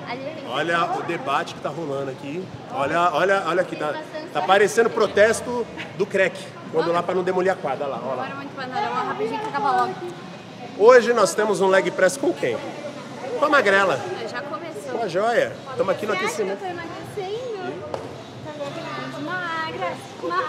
Olha o debate que tá rolando aqui. Olha aqui, tá parecendo protesto do crack. Quando lá pra não demolir a quadra, olha lá. Agora muito banana, rapidinho que acaba logo. Hoje nós temos um leg press com quem? Com a Magrela. Já começou. Com a joia. Estamos aqui no aquecimento. Eu tô emagrecendo. Magra.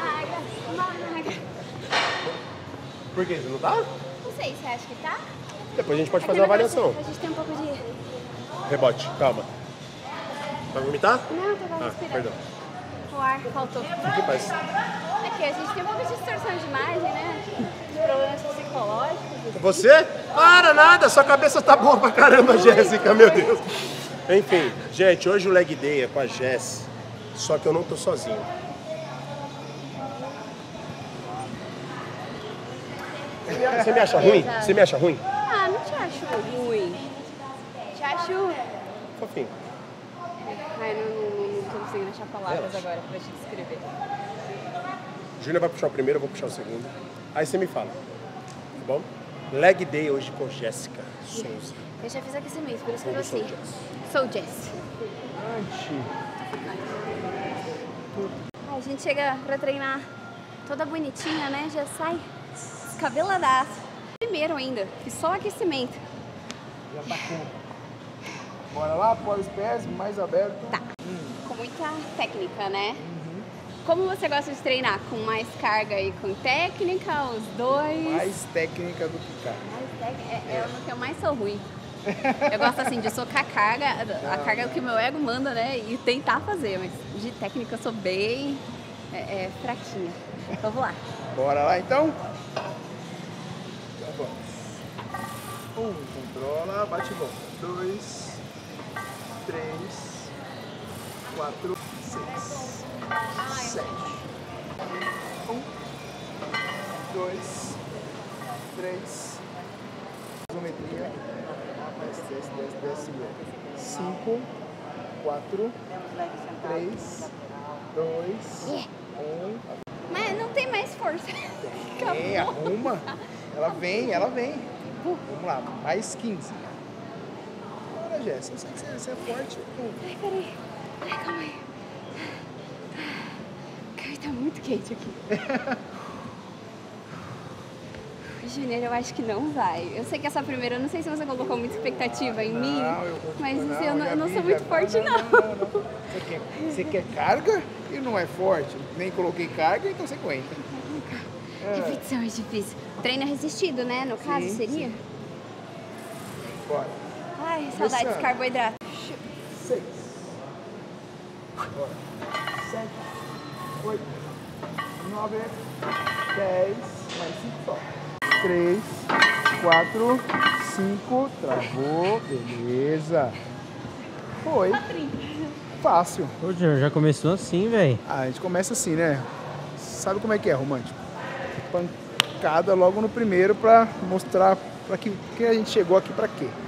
Por quê? Você não tá? Não sei, você acha que tá? Depois a gente pode fazer uma avaliação. A gente tem um pouco de... Rebote, calma. Vai vomitar? Não, tô respirando. Perdão. O ar faltou. O que faz? Aqui, a gente tem um pouco de distorção de imagem, né? Problemas psicológicos. Você? Para nada, sua cabeça tá boa pra caramba, Jéssica, meu Deus. Enfim, gente, hoje o leg day é com a Jess, só que eu não tô sozinho. Você me acha ruim? Você me acha ruim? Ah, não te acho ruim. Te acho... Fofinho. Ai, não tô conseguindo achar palavras agora pra te descrever. Júlia vai puxar o primeiro, eu vou puxar o segundo. Aí você me fala, tá bom? Leg day hoje com Jéssica Souza. Eu já fiz aquecimento, por isso que eu Sou assim. Jess. Sou Jess. A gente chega pra treinar toda bonitinha, né? Já sai descabeladaço. Primeiro ainda, fiz só aquecimento. Já tá com... Bora lá, pôr os pés mais aberto. Tá. Com muita técnica, né? Como você gosta de treinar? Com mais carga e com técnica, os dois? Mais técnica do que carga. É no que eu mais sou ruim. Eu gosto assim de socar a carga é o que meu ego manda, né? E tentar fazer, mas de técnica eu sou bem fraquinha. Então vamos lá. Bora lá então? Então vamos. 1, controla, bate bom. 2, 3, 4, 6, 7. 1, 2, 3. Isometria. Desce. 5, 4, 3, 2, 1. Mas não tem mais força. É, arruma. Ela vem. Vamos lá, mais 15. Bora, Jéssica. Eu sei que você é forte. Ai, peraí. Ai, calma aí. Cara, tá muito quente aqui. Júnior, eu acho que não vai. Eu sei que essa primeira, eu não sei se você colocou muita expectativa em mim, mas eu não sou muito forte, não. Você quer carga e não é forte? Nem coloquei carga, então você aguenta. Repetição é difícil. Treino resistido, né? No caso, seria? Sim. Bora. Ai, saudades de carboidrato. 6. Bora. 7, 8, 9, 10, mais 5 só. 3, 4, 5, travou, beleza. Foi. Fácil. Ô, Júnior, já começou assim, velho. A gente começa assim, né? Sabe como é que é, romântico? Pancada logo no primeiro pra mostrar pra que a gente chegou aqui pra quê.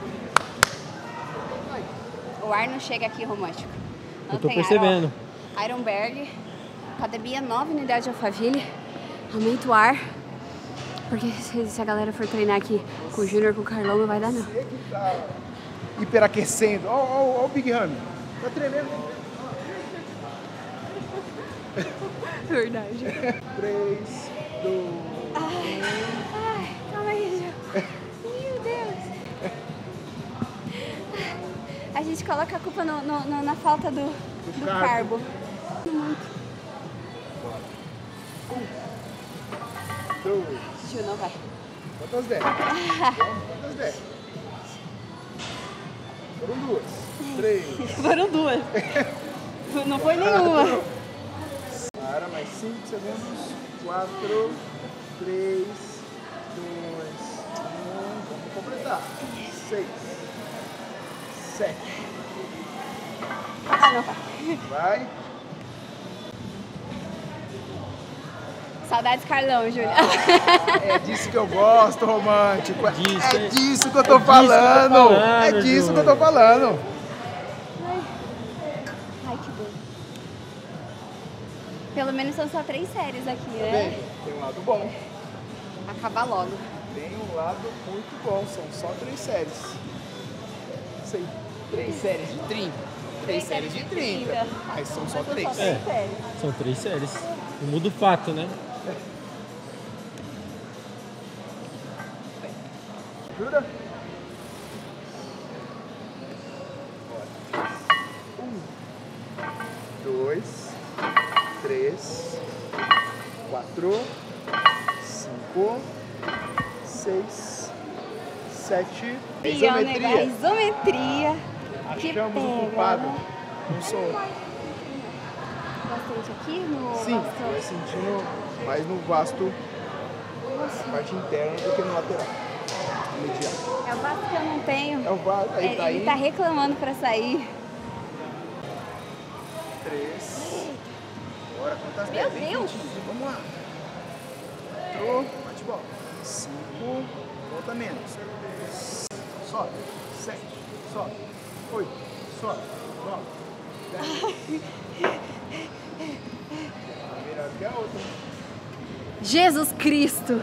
O ar não chega aqui, romântico. Não Eu tô tem percebendo. Ar, ó. Ironberg, academia 9 unidades de Alphaville. Aumenta o ar. Porque se a galera for treinar aqui com o Júnior, com o Carlão, não vai dar, não. Você que tá hiperaquecendo. Ó o Big Ramy. Tá tremendo. Verdade. 3, 2... Ai, calma aí, Ju. Meu Deus. A gente coloca a culpa na falta do carbo. Muito. 2. Ju, não vai. Quantas 10? Quantas 10? Foram 2. 3. Foram 2. Não foi nenhuma. Para, mais 5 segundos. 4, 3, 2, 1. Vamos completar. 6, 7. Ah, não vai. Vai. Saudades, Carlão, Júlia. É disso que eu gosto, romântico. É disso que eu tô É falando. É disso que eu tô falando. Ai, que bom. Pelo menos são só 3 séries aqui, né? Bem, tem um lado bom. Acabar logo. Tem um lado muito bom. São só 3 séries. Isso aí. 3 séries de 30. 3 séries de 30. Mas são só 3. São 3 séries. Não muda o fato, né? Jura? 1, 2, 3, 4, 5, 6, 7. Isometria. Isometria. Que Achamos pega, o culpado. né? Não sou. Bastante aqui no... Sim, vai sentindo mais no vasto, na parte interna do que no lateral. Medial. É o vaso que eu não tenho. É o vasto, aí tá Ele aí. tá reclamando pra sair. 3. Bora, quantas Meu dez? Deus! 20. Vamos lá. 4. Bate bola. 5. Volta menos. Sobe. 7. Sobe. 8. Sobe. 9. 10. Melhor que a outra. Jesus Cristo!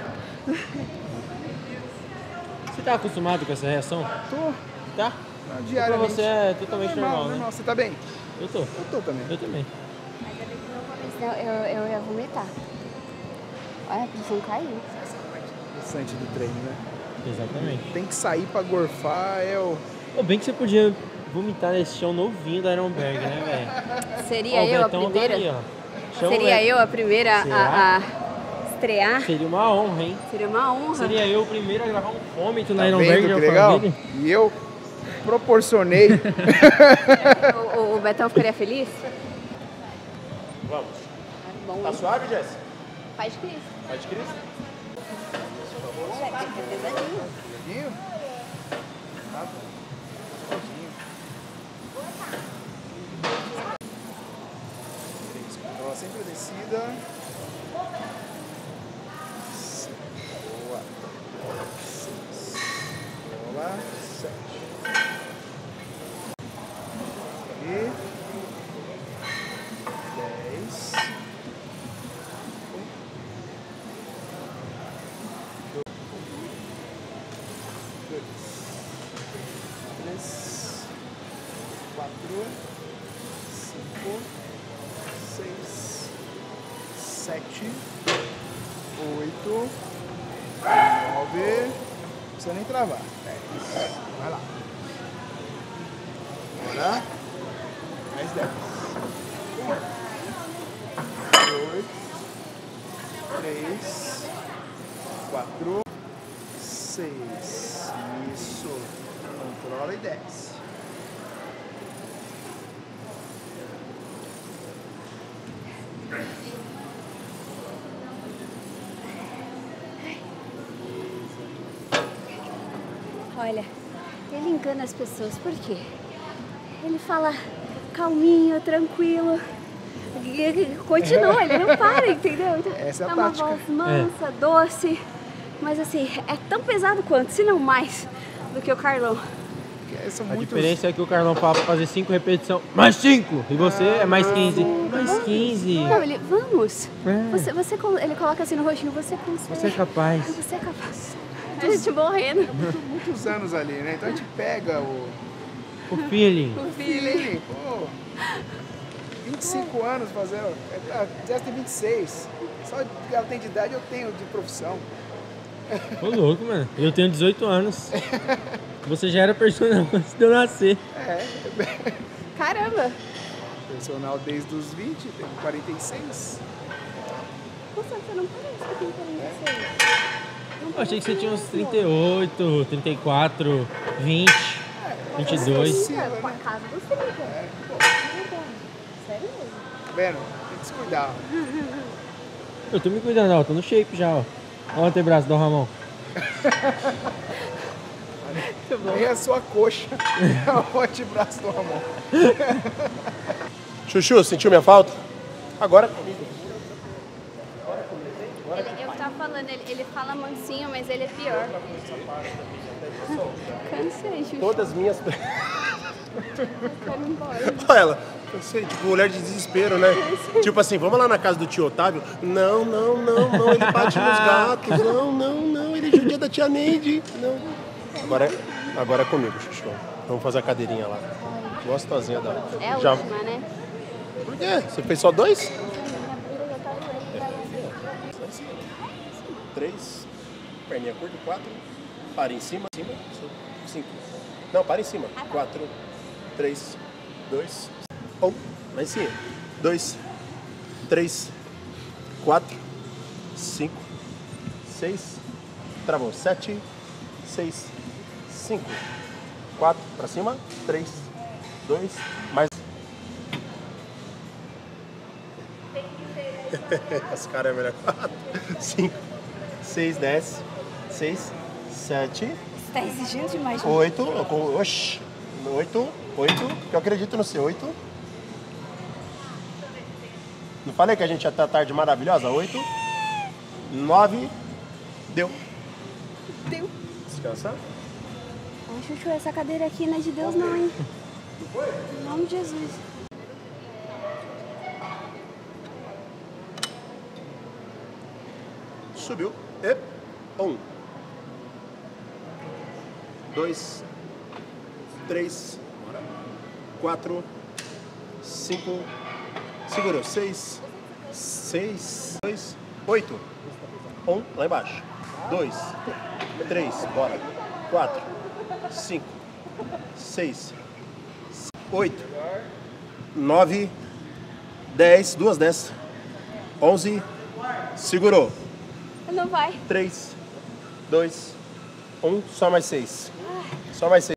Você tá acostumado com essa reação? Tô Tá? na Pra diariamente. você é totalmente normal, né? Você tá bem? Eu tô. Eu tô também. Eu também. Ainda bem que não falei, senão eu ia vomitar. Olha, a pressão caiu. Interessante do treino, né? Exatamente. Tem que sair pra gorfar, é o... Pô, bem que você podia vomitar nesse chão novinho da Ironberg, né, velho? Seria Ó, o eu a Betão tá primeira? ali, ó. Chama o Seria Betão. eu a primeira Será? a estrear? Seria uma honra, hein? Seria uma honra. Seria eu o primeiro a gravar um vômito na Tá Ironberg vendo de que legal? Alphaville. E eu proporcionei. O Betão ficaria feliz? Vamos. Bom, Tá hein? suave, Jéssica? Pai de Cristo. Vai de Cristo? Olha, tem que ter pesadinho. Pesadinho? Tá bom. Gostosinho. Controla sempre a descida. Boa. 6. Bola. 7. E 10. 2, 3, 4, 5, 6, 7, 8, 9. Não precisa nem travar. 10. Vai lá. Bora. Mais 10. 2, 3, 4, 6. Isso. Controla e desce. Olha, ele engana as pessoas, por quê? Ele fala calminho, tranquilo. E continua, ele não para, entendeu? Então, Essa é a uma tática. voz mansa, doce, mas assim, é tão pesado quanto, se não mais, do que o Carlão. São A muitos... diferença é que o Carlão fala pra fazer 5 repetições, mais 5! E você é mais 15. Mais 15! Não, ele, vamos. É. Ele coloca assim no rostinho, você consegue. Você é capaz. Você é capaz. A gente morrendo. muitos anos ali, né? Então a gente pega o O feeling. O feeling. feeling. Pô, 25 anos fazendo. A Jess tem 26. Só que ela tem de idade, eu tenho de profissão. Ô louco, mano. Eu tenho 18 anos. Você já era personal antes de eu nascer. É, Caramba. personal desde os 20, tenho 46. Nossa, você não parece que tem 46. Eu achei que você tinha uns 38, 34, 20, 22. É, com a casa do Felipe. É, pô, Sério mesmo. tá vendo? Tem que se cuidar. Eu tô me cuidando, ó. Tô no shape já, ó. Olha o antebraço do Ramon. Nem a sua coxa. É o antebraço do Ramon. Chuchu, sentiu minha falta? Agora comigo. Eu tava falando, ele fala mansinho, mas ele é pior. Cansei, Chuchu. Todas minhas. Quero ir embora. Olha ela, eu sei, tipo, olhar de desespero, né? Tipo assim, vamos lá na casa do tio Otávio? Não, ele bate nos gatos. Não, ele judia da tia Neide. Não. Agora, Agora é comigo, Chuchu. Vamos fazer a cadeirinha lá. Gostosinha da... É a última, né? Por quê? Você fez só 2? 3. Perninha curta. 4. Para em cima. 5. Não, para em cima. 4. 3. 2. 1. Lá em cima. 2. 3. 4. 5. 6. Travou. 7. 6. 5. 4. Para cima. 3. 2. Mais. As caras é melhor. 4. 5. 6. 10. 6. 7. Você tá exigindo demais. 8. Oxi. 8. 8. Que eu acredito no seu. 8. Não falei que a gente ia estar tarde maravilhosa? 8. 9. Deu. Deu. Descansa. Ai, Chuchu, essa cadeira aqui não é de Deus não, hein? Em nome de Jesus. Subiu. E 1. 2. 3. 4. 5. Segurou. 6. 6. 2. 8. 1. Lá embaixo. 2. 3. Bora. 4. 5. 6. 8. 9. 10. 2 10. 11. Segurou. Não vai. 3, 2, 1, só mais 6. Só mais 6.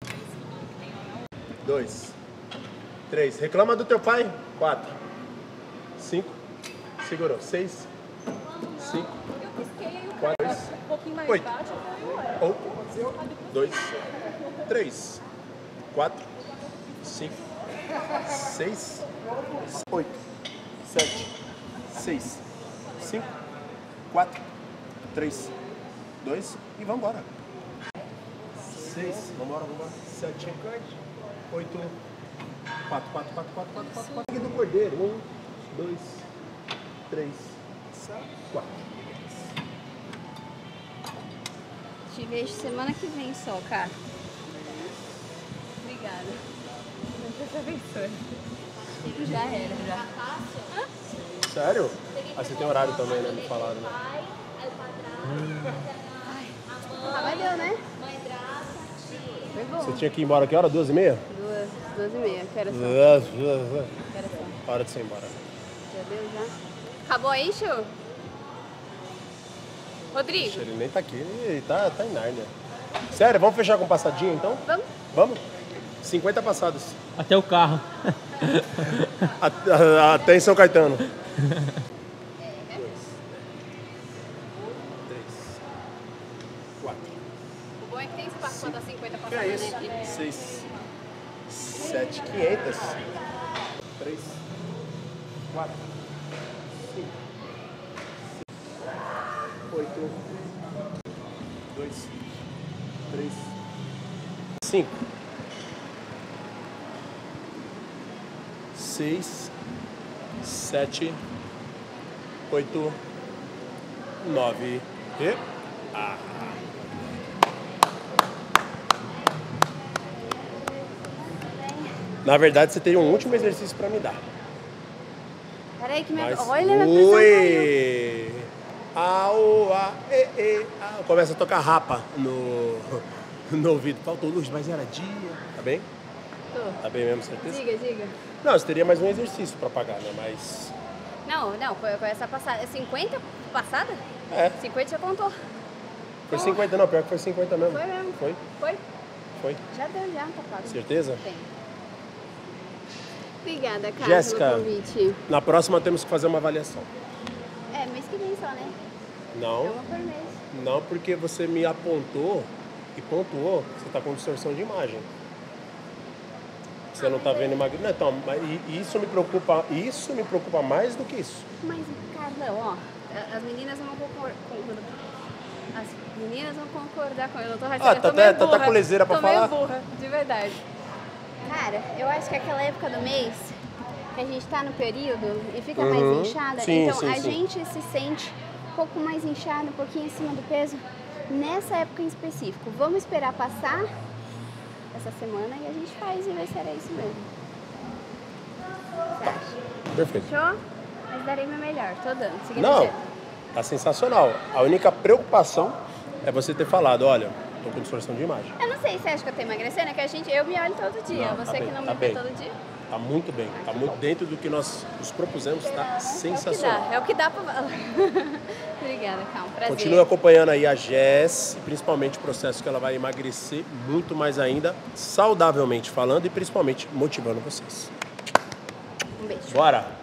2, 3. Reclama do teu pai. 4, 5. Segurou. 6, 5, 4, 8. 1, 2, 3, 4, 5, 6, 8, 7, 6, 5, 4, 3, 2 e vambora. 6, vambora. 7, 8, 4. Aqui do cordeiro. 1, 2, 3, 4. Te vejo semana que vem só, cara. Obrigada. Deus te abençoe. Já era, já. Sério? Ah, você tem horário também, né? Me falaram, né? Ah, valeu, né? Foi bom. Você tinha que ir embora que hora? 2h30? 2h30. Quero só. Hora de você ir embora. Já deu, já? Acabou aí, Chu? Rodrigo? Ele nem tá aqui, ele tá em Nárnia. Sério, vamos fechar com passadinha então? Vamos? Vamos? 50 passadas. Até o carro. Até em São Caetano. 2, 3, 4. O bom é que tem espaço pra dar 50 Que é passadas isso? aqui. 6, 7, 500. 3, 4, 5, 8, 2, 3, 5, 6, 7, 8, 9 e... Na verdade, você teria um último exercício para me dar. Peraí que Mas... Olha, minha pressão caiu. Oi! Au, a, e, a. Começa a tocar rapa no ouvido. Faltou luz, mas era dia. Tá bem? Tô. Tá bem mesmo, certeza? Diga. Não, você teria mais um exercício para pagar, né? Mas... Não, com essa passada. É 50 passada? É. 50 já contou. Foi 50, não. Pior que foi 50 mesmo. Foi mesmo. Foi? Já deu, já, tá pago. Certeza? Tem. Obrigada, Carlos, Jéssica, pelo convite. na próxima temos que fazer uma avaliação. É, mês que vem só, né? É Não, uma por mês. não porque você me apontou e pontuou que você tá com distorção de imagem. Você não tá vendo imagem. Não, então, mas isso me preocupa mais do que isso. Mas, Carlão, ó, as meninas vão concordar. As meninas vão concordar com eu. Eu tô rachando. Tá com leseira pra falar? Tô meio burra, de verdade. Cara, eu acho que aquela época do mês que a gente tá no período e fica mais inchada, Sim, então sim, a sim. gente se sente um pouco mais inchada, um pouquinho acima do peso nessa época em específico. Vamos esperar passar essa semana e a gente faz e vai ser isso mesmo. Você acha? Perfeito. Fechou? Mas darei meu melhor, tô dando. Seguindo Não, jeito. tá sensacional. A única preocupação é você ter falado, olha, tô com distorção de imagem. Eu não sei se você acha que eu tô emagrecendo, é que eu me olho todo dia. Não, Você tá que bem, não tá me vê bem. todo dia. Tá muito bem, tá muito dentro do que nós nos propusemos, tá sensacional. É o que dá pra... Obrigada, calma. Prazer. Continue acompanhando aí a Jess, e principalmente o processo que ela vai emagrecer muito mais ainda, saudavelmente falando e principalmente motivando vocês. Um beijo. Bora!